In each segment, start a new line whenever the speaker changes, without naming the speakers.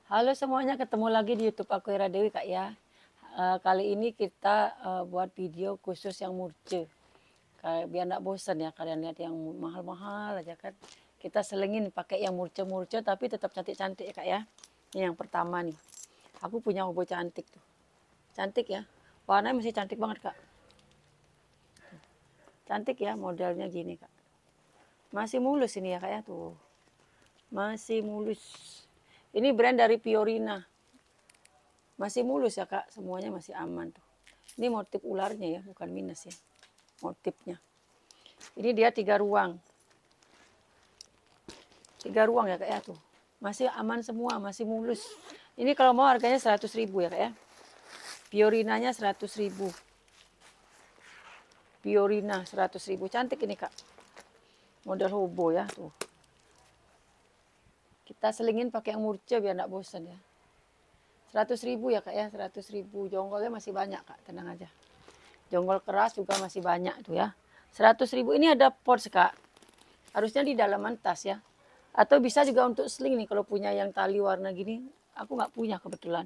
Halo semuanya, ketemu lagi di YouTube aku Ira Dewi Kak ya. Kali ini kita buat video khusus yang murce. Biar nggak bosan ya kalian lihat yang mahal-mahal aja kan. Kita selengin pakai yang murce-murce tapi tetap cantik-cantik ya Kak ya. Ini yang pertama nih. Aku punya hobo cantik tuh. Cantik ya. Warnanya masih cantik banget Kak. Cantik ya modelnya gini Kak. Masih mulus ini ya Kak ya tuh. Masih mulus. Ini brand dari Fiorina. Masih mulus ya Kak, semuanya masih aman tuh. Ini motif ularnya ya, bukan minus ya. Motifnya. Ini dia 3 ruang. 3 ruang ya Kak ya tuh. Masih aman semua, masih mulus. Ini kalau mau harganya 100.000 ya Kak ya. Fiorinanya 100.000. Fiorina 100.000. Cantik ini Kak. Model hobo ya tuh. Kita selingin pakai yang murce biar enggak bosan ya. 100.000 ya Kak ya, 100.000. Jonggolnya masih banyak Kak, tenang aja. Jonggol keras juga masih banyak tuh ya. 100.000 ini ada pouch Kak. Harusnya di dalaman tas ya. Atau bisa juga untuk sling nih kalau punya yang tali warna gini. Aku nggak punya kebetulan.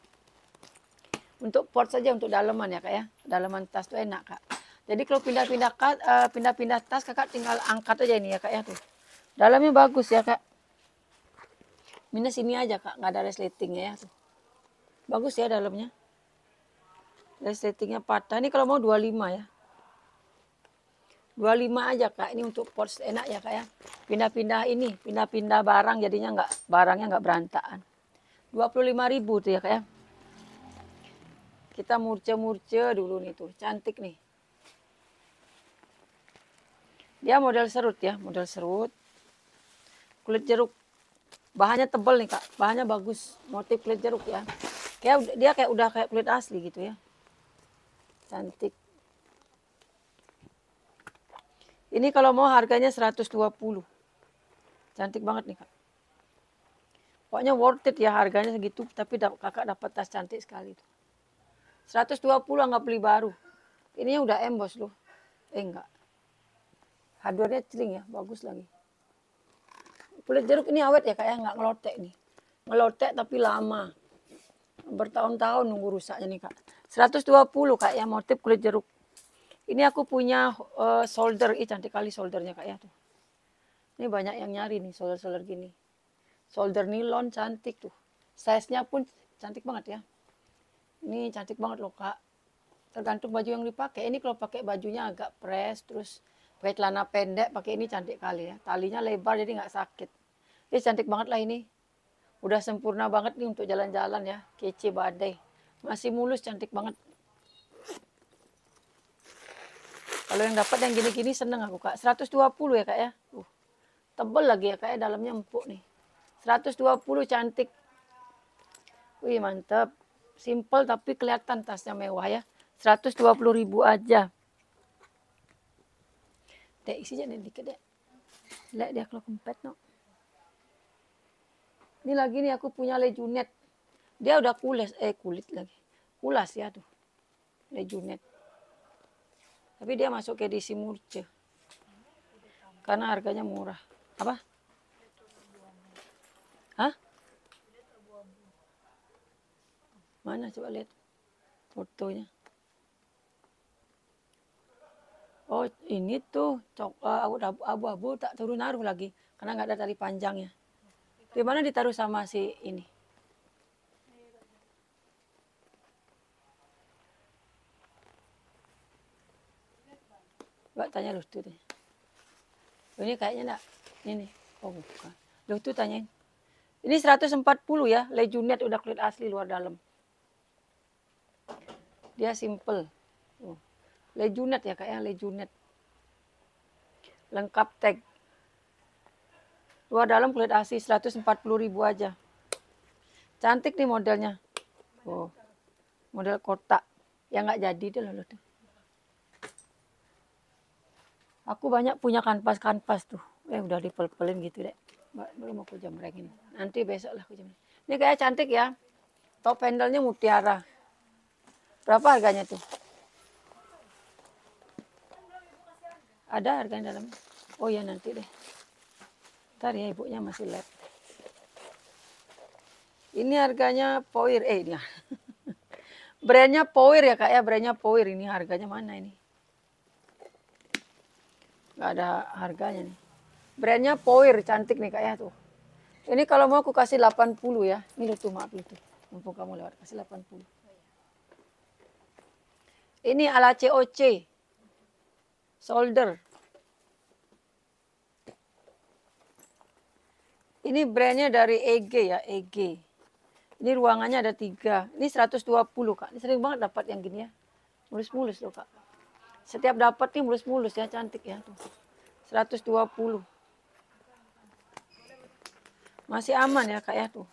Untuk pouch saja untuk dalaman ya Kak ya. Dalaman tas tuh enak Kak. Jadi kalau pindah-pindah tas Kakak tinggal angkat aja ini ya Kak ya tuh. Dalamnya bagus ya Kak. Minus ini aja Kak, nggak ada resletingnya ya tuh. Bagus ya dalamnya. Resletingnya patah. Ini kalau mau 25 ya. 25 aja Kak, ini untuk pouch enak ya Kak ya. Pindah-pindah barang jadinya barangnya nggak berantakan. 25.000 tuh ya Kak ya. Kita murce-murce dulu nih tuh, cantik nih. Dia model serut ya, model serut. Kulit jeruk. Bahannya tebal nih Kak, bahannya bagus. Motif kulit jeruk ya. Dia udah kayak kulit asli gitu ya. Cantik. Ini kalau mau harganya 120. Cantik banget nih Kak. Pokoknya worth it ya harganya segitu, tapi Kakak dapat tas cantik sekali tuh. 120 nggak beli baru. Ini udah emboss loh. Enggak. Hardware-nya celing ya, bagus lagi. Kulit jeruk ini awet ya Kak ya, nggak ngelotek nih. Ngelotek tapi lama. Bertahun-tahun nunggu rusaknya nih Kak. 120 Kak ya, motif kulit jeruk. Ini aku punya solder, cantik kali soldernya Kak ya tuh. Ini banyak yang nyari nih solder-solder gini. Solder nilon cantik tuh. Size-nya pun cantik banget ya. Ini cantik banget loh Kak. Tergantung baju yang dipakai. Ini kalau pakai bajunya agak press, terus pakai celana pendek, pakai ini cantik kali ya. Talinya lebar jadi nggak sakit. Ini cantik banget lah ini. Udah sempurna banget nih untuk jalan-jalan ya. Kece badai. Masih mulus, cantik banget. Kalau yang dapat yang gini-gini seneng aku Kak. 120 ya Kak ya. Tebel lagi ya Kak ya, dalamnya empuk nih. 120 cantik. Wih mantap. Simple tapi kelihatan tasnya mewah ya. 120.000 aja. Dek isi aja dikit dek. Lihat dia kalau kempet no. Ini lagi nih aku punya lejunet. Dia udah kulit lagi. Kulas ya tuh. Lejunet. Tapi dia masuk ke edisi murce. Karena harganya murah. Apa? Hah? Mana coba lihat fotonya. Oh ini tuh abu-abu tak turun naruh lagi. Karena nggak ada tali panjangnya. Di mana ditaruh sama si ini? Coba tanya Lustu tuh. Ini kayaknya enggak. Ini. Oh bukan. Lustu tanyain. Ini 140 ya. Lejunet udah kulit asli luar dalam. Dia simple. Lejunet ya Kak ya. Lejunet. Lengkap tag. Luar dalam kulit asli 140.000 aja. Cantik nih modelnya. Oh. Model kotak. Yang nggak jadi deh loh tuh. Aku banyak punya kanvas-kanvas tuh. Udah dipel-pelin gitu deh. Belum aku jemrengin. Nanti besok lah aku jemrengin. Ini kayak cantik ya. Top handle-nya mutiara. Berapa harganya tuh? Ada harganya dalamnya. Oh ya nanti deh. Ntar ya ibunya masih lab. Ini harganya Power, ini brandnya Power ya kak ya, brandnya Power. Ini harganya mana ini? Nggak ada harganya nih. Brandnya Power, cantik nih kak ya tuh. Ini kalau mau aku kasih 80 ya. Ini tuh maaf itu. Mumpung kamu lewat, kasih 80. Ini ala COC. Solder. Ini brandnya dari EG ya, EG. Ini ruangannya ada 3. Ini 120 kak. Ini sering banget dapat yang gini ya. Mulus-mulus loh kak. Setiap dapat nih mulus-mulus ya, cantik ya tuh. 120. Masih aman ya kak ya tuh.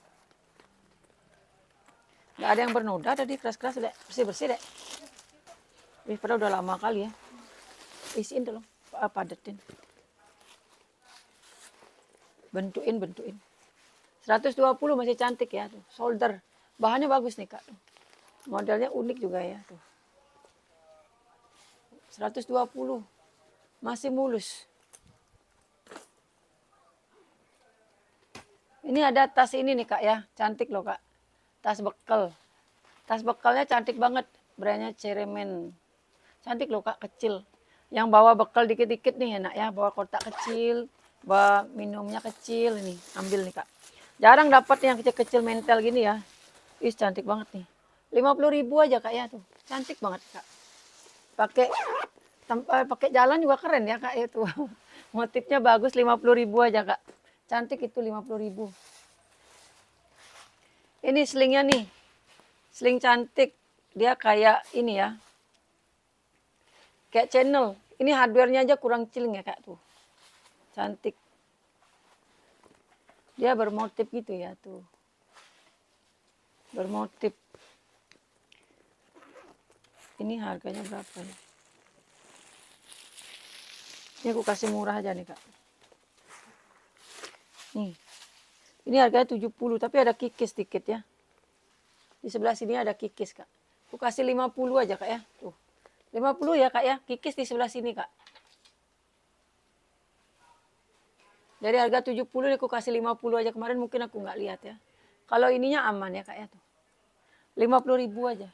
Nggak ada yang bernoda tadi, keras-keras deh. Bersih-bersih deh. Padahal udah lama kali ya. Isiin dulu, padetin. Bentuin. 120 masih cantik ya tuh. Solder. Bahannya bagus nih kak. Modelnya unik juga ya tuh. 120. Masih mulus. Ini ada tas ini nih kak ya. Cantik loh kak. Tas bekal. Tas bekalnya cantik banget. Brandnya Ceremen. Cantik loh kak, kecil. Yang bawa bekal dikit-dikit nih enak ya. Bawa kotak kecil. Bawa minumnya kecil ini. Ambil nih kak. Jarang dapat yang kecil-kecil mentel gini ya. Ih cantik banget nih. 50.000 aja kak ya tuh. Cantik banget kak. Pakai jalan juga keren ya kak itu. Motifnya bagus, 50.000 aja kak. Cantik itu 50.000. Ini slingnya nih. Sling cantik. Dia kayak ini ya. Kayak channel. Ini hardware-nya aja kurang ciling ya kak tuh. Cantik. Dia bermotif gitu ya tuh. Bermotif. Ini harganya berapa ya? Ini aku kasih murah aja nih kak. Nih. Ini harganya 70 tapi ada kikis dikit ya. Di sebelah sini ada kikis kak. Aku kasih 50 aja kak ya. Tuh. 50 ya kak ya. Kikis di sebelah sini kak. Dari harga 70 aku kasih 50 aja. Kemarin mungkin aku nggak lihat ya. Kalau ininya aman ya kak ya tuh. 50.000 aja.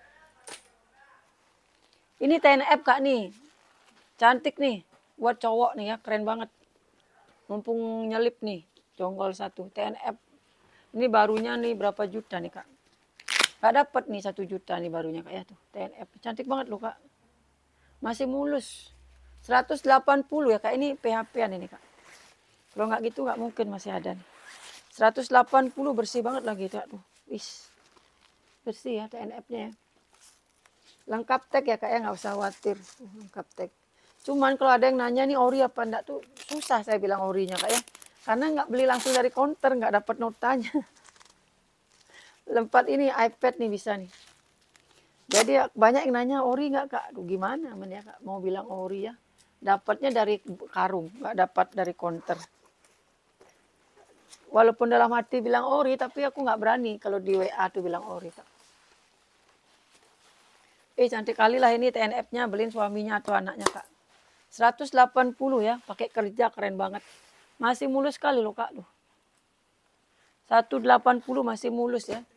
Ini TNF kak nih. Cantik nih. Buat cowok nih ya. Keren banget. Mumpung nyelip nih. Jonggol 1. TNF. Ini barunya nih berapa juta nih kak. Gak dapet nih 1 juta nih barunya kak ya tuh. TNF. Cantik banget loh kak. Masih mulus. 180 ya kak. Ini PHP-an ini kak. Kalau nggak gitu nggak mungkin masih ada nih. 180 bersih banget lagi kak tuh. Wis. Bersih ya TNF-nya ya. Lengkap tag ya kak ya, nggak usah khawatir. Lengkap tag. Cuman kalau ada yang nanya nih ori apa enggak tuh susah saya bilang orinya kak ya. Karena nggak beli langsung dari counter, nggak dapat notanya. Lempat ini iPad nih bisa nih. Jadi banyak yang nanya ori nggak kak? Aduh gimana ya kak mau bilang ori ya. Dapatnya dari karung, nggak dapat dari counter. Walaupun dalam hati bilang ori, tapi aku nggak berani kalau di WA tuh bilang ori kak. Cantik kali lah ini TNF-nya, beliin suaminya atau anaknya kak. 180 ya, pakai kerja keren banget. Masih mulus sekali loh kak. 180 masih mulus ya.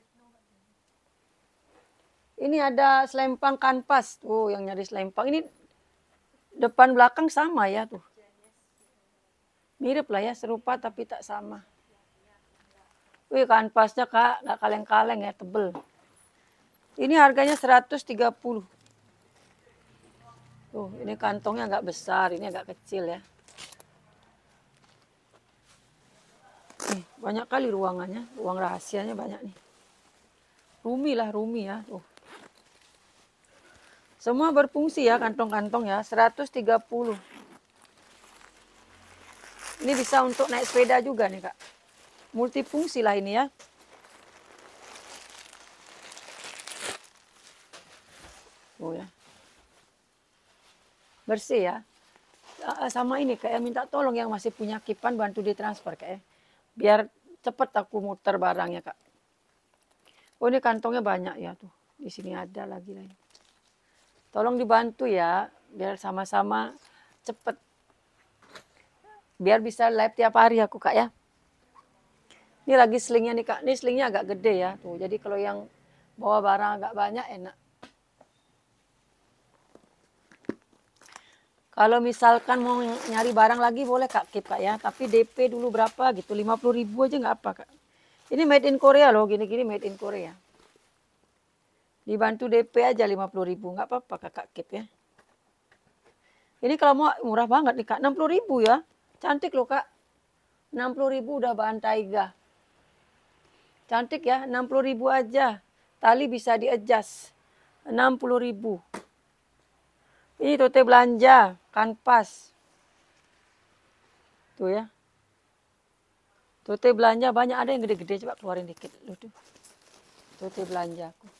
Ini ada selempang kanvas. Tuh yang nyari selempang. Ini depan belakang sama ya tuh. Mirip lah ya, serupa tapi tak sama. Wih kanvasnya kak, nggak kaleng-kaleng ya, tebel. Ini harganya 130. Tuh, ini kantongnya agak besar, ini agak kecil ya. Nih, banyak kali ruangannya, ruang rahasianya banyak nih. Rumi ya. Tuh. Semua berfungsi ya kantong-kantong ya, 130. Ini bisa untuk naik sepeda juga nih kak. Multifungsi lah ini ya. Oh ya. Bersih ya. Sama ini kayak minta tolong yang masih punya kipan bantu ditransfer kayak. Biar cepet aku muter barangnya kak. Oh ini kantongnya banyak ya tuh. Di sini ada lagi. Tolong dibantu ya, biar sama-sama cepet. Biar bisa live tiap hari aku kak ya. Ini lagi slingnya nih kak, ini slingnya agak gede ya tuh. Jadi kalau yang bawa barang agak banyak enak. Kalau misalkan mau nyari barang lagi boleh kak keep kak ya. Tapi DP dulu berapa gitu, 50.000 aja nggak apa kak. Ini made in Korea loh, gini-gini made in Korea. Dibantu DP aja 50.000, nggak apa-apa kakak keep ya. Ini kalau mau murah banget nih kak, 60.000 ya. Cantik loh kak. 60.000 udah bahan taiga. Cantik ya, 60.000 aja. Tali bisa di-adjust. 60.000. Ini tote belanja, kanvas. Tuh ya. Tote belanja banyak, ada yang gede-gede, coba keluarin dikit. Loh tuh. Tote belanja aku.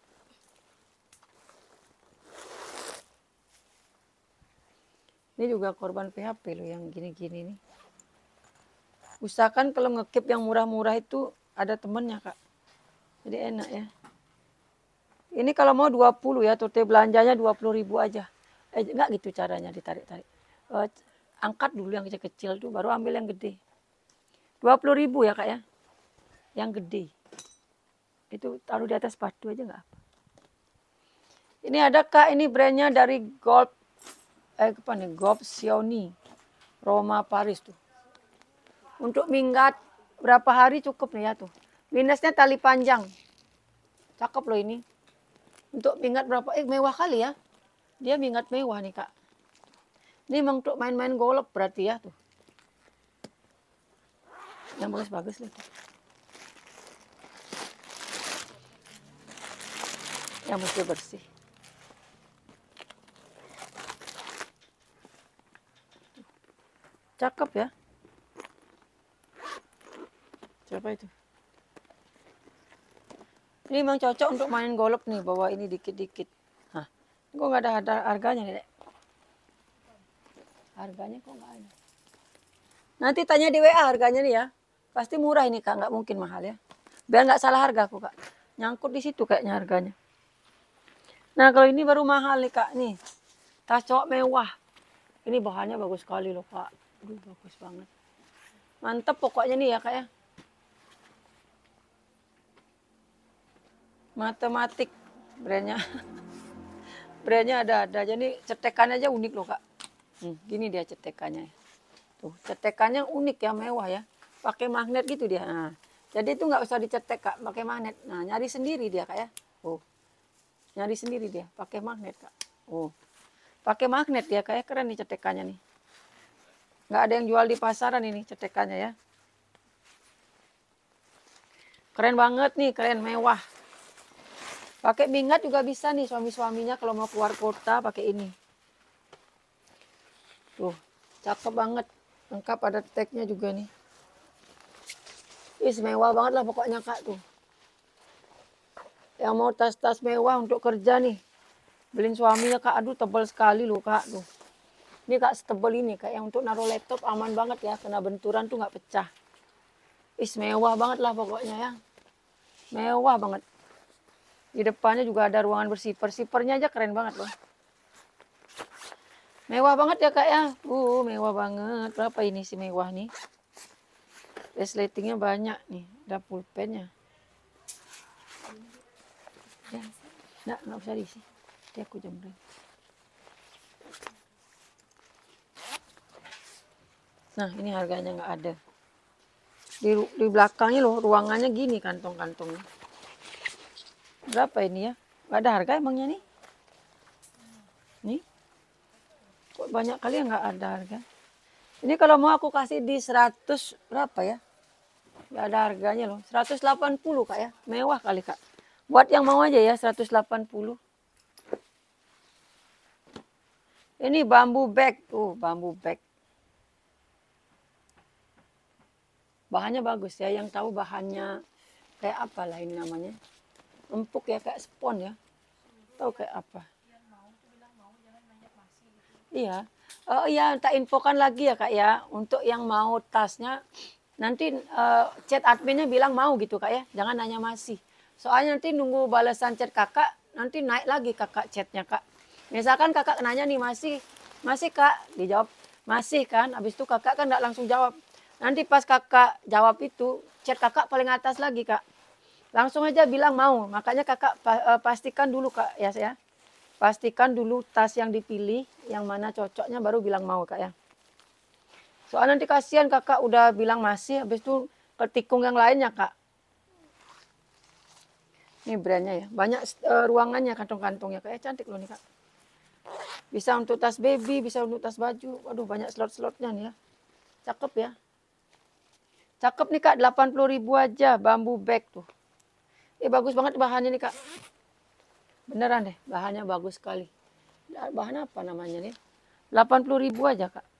Ini juga korban PHP loh yang gini-gini nih. Usahakan kalau ngekip yang murah-murah itu ada temennya kak. Jadi enak ya. Ini kalau mau 20 ya, tote belanjanya 20.000 aja. Enggak gitu caranya ditarik-tarik. Angkat dulu yang kecil-kecil tuh, baru ambil yang gede. 20.000 ya kak ya. Yang gede. Itu taruh di atas sepatu aja nggak apa. Ini ada kak, ini brandnya dari Gold. Apa nih? Gold Xiaomi. Roma Paris tuh. Untuk minggat berapa hari cukup nih ya tuh. Minusnya tali panjang. Cakep loh ini. Untuk minggat berapa? Mewah kali ya. Dia minggat mewah nih kak. Ini memang untuk main-main golf berarti ya tuh. Yang bagus-bagus lah tuh. Yang mesti bersih. Cakep ya. Siapa itu? Ini memang cocok untuk main golf nih. Bawa ini dikit-dikit. Hah, kok nggak ada harganya nih dek? Harganya kok nggak ada. Nanti tanya di WA harganya nih ya. Pasti murah ini kak, nggak mungkin mahal ya. Biar nggak salah harga aku kak. Nyangkut di situ kayaknya harganya. Nah kalau ini baru mahal nih kak nih. Tas cowok mewah. Ini bahannya bagus sekali loh kak. Aduh bagus banget. Mantep pokoknya nih ya kak ya. Matematik brandnya. Brandnya ada. Jadi cetekannya aja unik loh kak. Gini dia cetekannya. Tuh cetekannya unik ya, mewah ya. Pakai magnet gitu dia. Nah, jadi itu nggak usah dicetek kak, pakai magnet. Nah nyari sendiri dia kak ya. Oh, nyari sendiri dia, pakai magnet kak. Oh, pakai magnet ya kak ya, keren nih cetekannya nih. Nggak ada yang jual di pasaran ini cetekannya ya. Keren banget nih, keren mewah. Pakai minggat juga bisa nih suami-suaminya kalau mau keluar kota pakai ini. Tuh, cakep banget. Lengkap ada tagnya juga nih. Mewah banget lah pokoknya kak tuh. Yang mau tas-tas mewah untuk kerja nih. Beliin suaminya kak, aduh tebal sekali loh kak tuh. Ini kak setebal ini kak, yang untuk naruh laptop aman banget ya. Kena benturan tuh nggak pecah. Mewah banget lah pokoknya ya. Mewah banget. Di depannya juga ada ruangan bersiper. Sipernya aja keren banget loh. Mewah banget ya kak ya. Mewah banget. Berapa ini sih mewah nih? Resletingnya banyak nih. Ada pulpennya. Ya, nggak usah diisi. Nanti aku jembreng. Nah ini harganya nggak ada. Di belakangnya loh, ruangannya gini kantong-kantongnya. Berapa ini ya? Nggak ada harga emangnya nih? Nih. Kok banyak kali ya nggak ada harga? Ini kalau mau aku kasih di 100 berapa ya? Nggak ada harganya loh. 180 kak ya. Mewah kali kak. Buat yang mau aja ya 180. Ini bambu bag. Bambu bag. Bahannya bagus ya. Yang tahu bahannya kayak apa lah ini namanya. Empuk ya kayak spon ya. Tahu kayak apa. Iya. Oh iya, tak infokan lagi ya kak ya. Untuk yang mau tasnya, nanti chat adminnya bilang mau gitu kak ya. Jangan nanya masih. Soalnya nanti nunggu balasan chat kakak, nanti naik lagi kakak chatnya kak. Misalkan kakak nanya nih masih kak, dijawab masih kan. Habis itu kakak kan nggak langsung jawab. Nanti pas kakak jawab itu, chat kakak paling atas lagi kak. Langsung aja bilang mau. Makanya kakak pastikan dulu kak ya saya. Pastikan dulu tas yang dipilih, yang mana cocoknya baru bilang mau kak ya. Soalnya nanti kasihan kakak udah bilang masih, habis itu ketikung yang lainnya kak. Ini brandnya ya, banyak ruangannya kantong-kantongnya kak. Cantik loh nih kak. Bisa untuk tas baby, bisa untuk tas baju. Waduh banyak slot-slotnya nih ya. Cakep ya. Cakep nih kak, 80.000 aja bambu bag tuh. Bagus banget bahannya nih kak. Beneran deh, bahannya bagus sekali. Bahan apa namanya nih? 80.000 aja kak.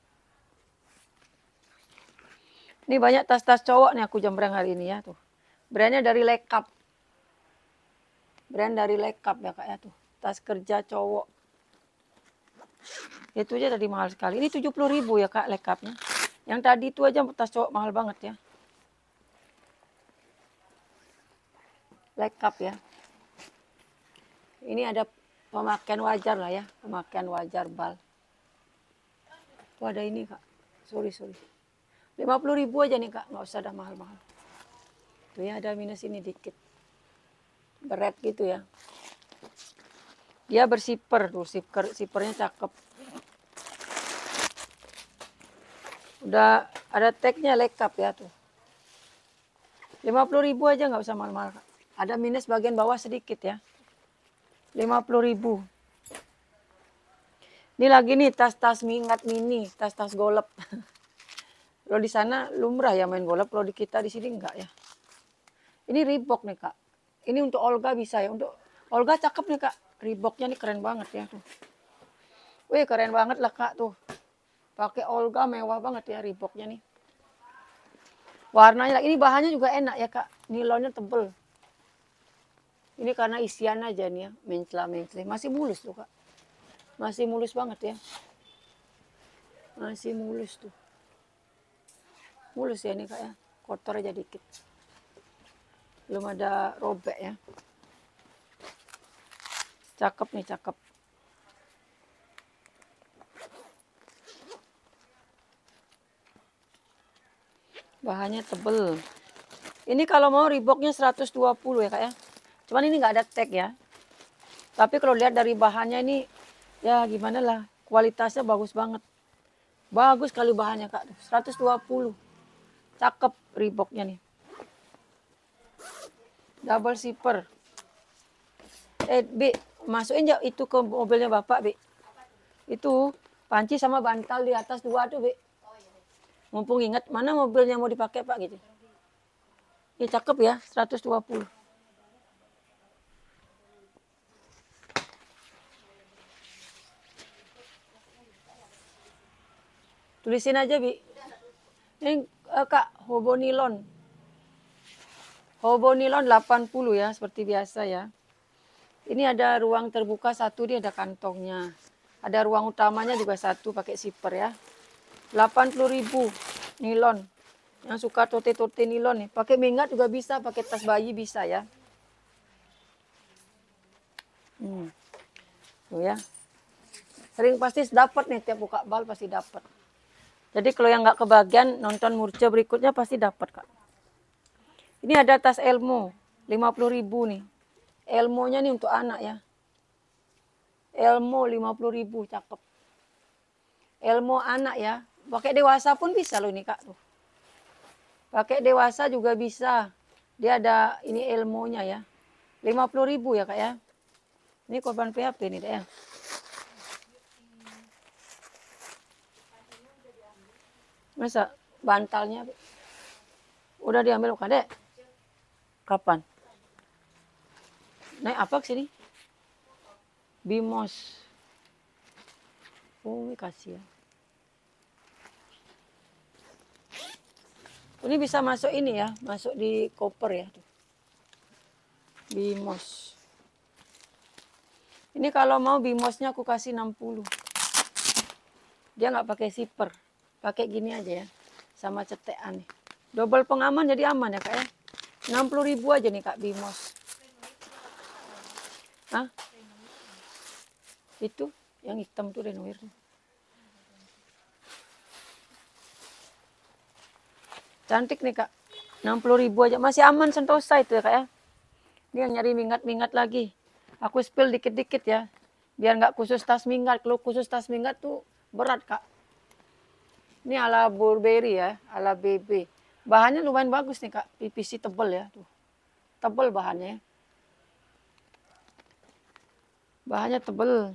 Ini banyak tas-tas cowok nih aku jembreng hari ini ya tuh. Brandnya dari Lekap. Brand dari Lekap ya kak ya tuh. Tas kerja cowok. Itu aja tadi mahal sekali. Ini 70.000 ya kak Lekapnya. Yang tadi itu aja tas cowok mahal banget ya. Lekap ya. Ini ada pemakaian wajar lah ya. Pemakaian wajar bal. Tuh ada ini kak. Sorry. 50.000 aja nih kak. Nggak usah dah mahal-mahal. Tuh ya ada minus ini dikit. Beret gitu ya. Dia bersiper tuh. Sipernya cakep. Udah ada tagnya Lekap ya tuh. 50.000 aja nggak usah mahal-mahal kak. Ada minus bagian bawah sedikit ya. 50.000. Ini lagi nih tas-tas mingat mini, tas-tas golep. Kalau di sana lumrah ya main golep, kalau di kita di sini enggak ya. Ini Reebok nih kak. Ini untuk Olga bisa ya. Untuk Olga cakep nih kak. Reeboknya nih keren banget ya tuh. Wih keren banget lah kak tuh. Pakai Olga mewah banget ya Reeboknya nih. Warnanya ini bahannya juga enak ya kak. Nilonnya tebel. Ini karena isian aja nih ya. Mencela-mencela. Masih mulus tuh kak. Masih mulus banget ya. Masih mulus tuh. Mulus ya nih kak ya. Kotor aja dikit. Belum ada robek ya. Cakep nih cakep. Bahannya tebel. Ini kalau mau Reeboknya 120 ya kak ya. Cuman ini nggak ada tag ya. Tapi kalau lihat dari bahannya ini ya gimana lah. Kualitasnya bagus banget. Bagus kali bahannya kak. 120. Cakep Reeboknya nih. Double zipper. Bi, masukin itu ke mobilnya bapak, Bi. Itu panci sama bantal di atas 2 tuh, Bi. Mumpung ingat mana mobilnya mau dipakai, Pak, gitu. Ini cakep ya, 120. Tulisin aja, Bi. Ini Kak, hobo nilon. Hobo nilon 80 ya, seperti biasa ya. Ini ada ruang terbuka satu, dia ada kantongnya. Ada ruang utamanya juga satu pakai zipper ya. 80.000 nilon. Yang suka tote-tote nilon nih. Pakai mingat juga bisa, pakai tas bayi bisa ya. Tuh ya. Sering pasti dapat nih tiap buka bal pasti dapat. Jadi kalau yang nggak kebagian nonton Murce berikutnya pasti dapat kak. Ini ada tas Elmo 50.000 nih. Elmonya nih untuk anak ya. Elmo 50.000 cakep. Elmo anak ya. Pakai dewasa pun bisa loh ini kak tuh. Pakai dewasa juga bisa. Dia ada ini Elmonya ya. 50.000 ya kak ya. Ini korban PHP nih deh ya. Masa bantalnya udah diambil kak dek? Kapan? Naik apa ke sini? Bimos. Oh, kasih ya. Ini bisa masuk ini ya, masuk di koper ya. Bimos. Ini kalau mau Bimosnya aku kasih 60. Dia nggak pakai zipper. Pakai gini aja ya. Sama cetekan nih. Double pengaman jadi aman ya kak ya. 60.000 aja nih kak Bimos. Hah? Itu yang hitam tuh Renoir. Cantik nih kak. 60.000 aja. Masih aman Sentosa itu ya Kak ya. Dia nyari minggat-minggat lagi. Aku spill dikit-dikit ya. Biar nggak khusus tas minggat. Kalau khusus tas minggat tuh berat Kak. Ini ala Burberry ya, ala BB. Bahannya lumayan bagus nih Kak. PVC tebel ya. Tuh. Tebel bahannya ya. Bahannya tebel.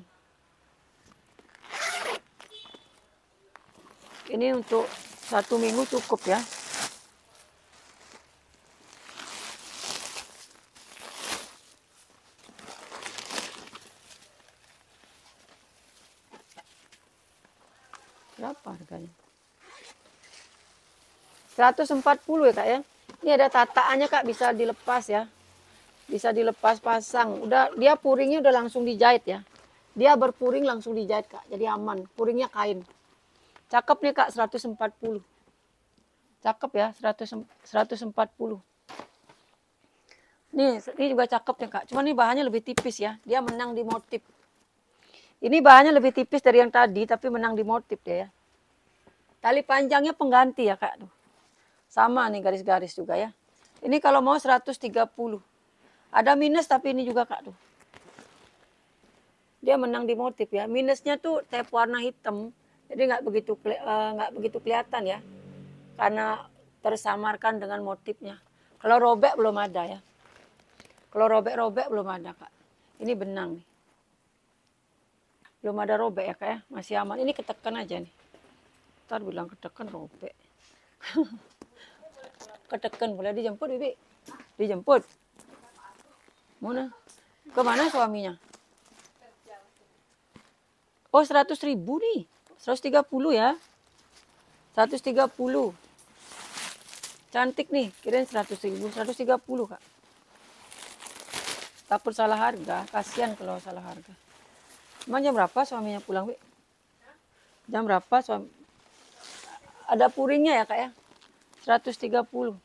Ini untuk 1 minggu cukup ya. Berapa harganya? 140 ya Kak ya. Ini ada tataannya Kak, bisa dilepas ya. Bisa dilepas pasang. Udah dia puringnya udah langsung dijahit ya. Dia berpuring langsung dijahit Kak. Jadi aman. Puringnya kain. Cakep nih Kak, 140. Cakep ya, 140. Ini juga cakep ya Kak. Cuma ini bahannya lebih tipis ya. Dia menang di motif. Ini bahannya lebih tipis dari yang tadi, tapi menang di motif dia ya. Tali panjangnya pengganti ya Kak. Sama nih garis-garis juga ya. Ini kalau mau 130. Ada minus tapi ini juga Kak tuh. Dia menang di motif ya. Minusnya tuh tep warna hitam. Jadi nggak begitu kelihatan ya. Karena tersamarkan dengan motifnya. Kalau robek belum ada ya. Kalau robek-robek belum ada Kak. Ini benang nih. Belum ada robek ya Kak ya. Masih aman. Ini ketekan aja nih. Ntar bilang ketekan robek. Ketekan boleh dijemput Bibi? Dijemput. Mana? Kemana suaminya? Oh 100.000 nih. 130 ya. 130. Cantik nih. Kirain 100.000. 130 Kak. Takut salah harga. Kasihan kalau salah harga. Emang jam berapa suaminya pulang, Wi? Jam berapa suami? Ada puringnya ya Kak ya. 130.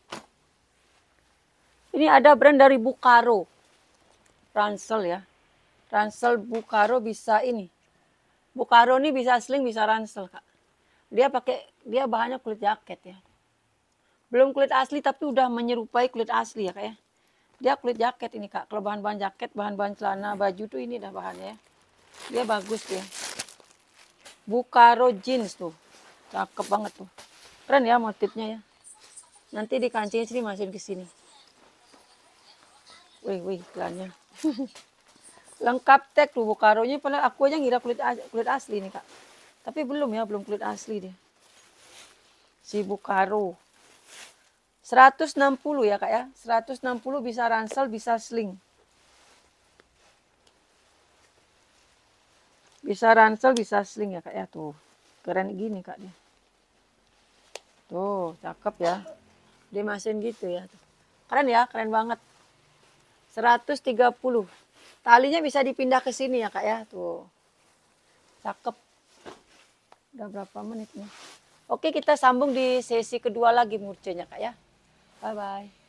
Ini ada brand dari Bukaro. Ransel ya. Ransel Bukaro bisa ini. Bukaro ini bisa sling, bisa ransel Kak. Dia bahannya kulit jaket ya. Belum kulit asli tapi udah menyerupai kulit asli ya Kak ya. Dia kulit jaket ini Kak. Kalau bahan-bahan jaket, bahan-bahan celana, baju tuh ini dah bahannya ya. Dia bagus dia. Bukaro jeans tuh. Cakep banget tuh. Keren ya motifnya ya. Nanti dikancingin sini, masukin ke sini. Wih, iklannya. Lengkap tag tuh Bukaronya, padahal aku aja ngira kulit asli nih Kak. Tapi belum ya, belum kulit asli dia. Si Bukaro. 160 ya Kak ya. 160 bisa ransel, bisa sling. Bisa ransel, bisa sling ya Kak ya. Tuh, keren gini Kak dia. Tuh, cakep ya. Dia mesin gitu ya. Keren ya, keren banget. 130. Talinya bisa dipindah ke sini ya Kak ya. Tuh. Cakep. Udah berapa menit nih? Oke, kita sambung di sesi kedua lagi murcenya Kak ya. Bye-bye.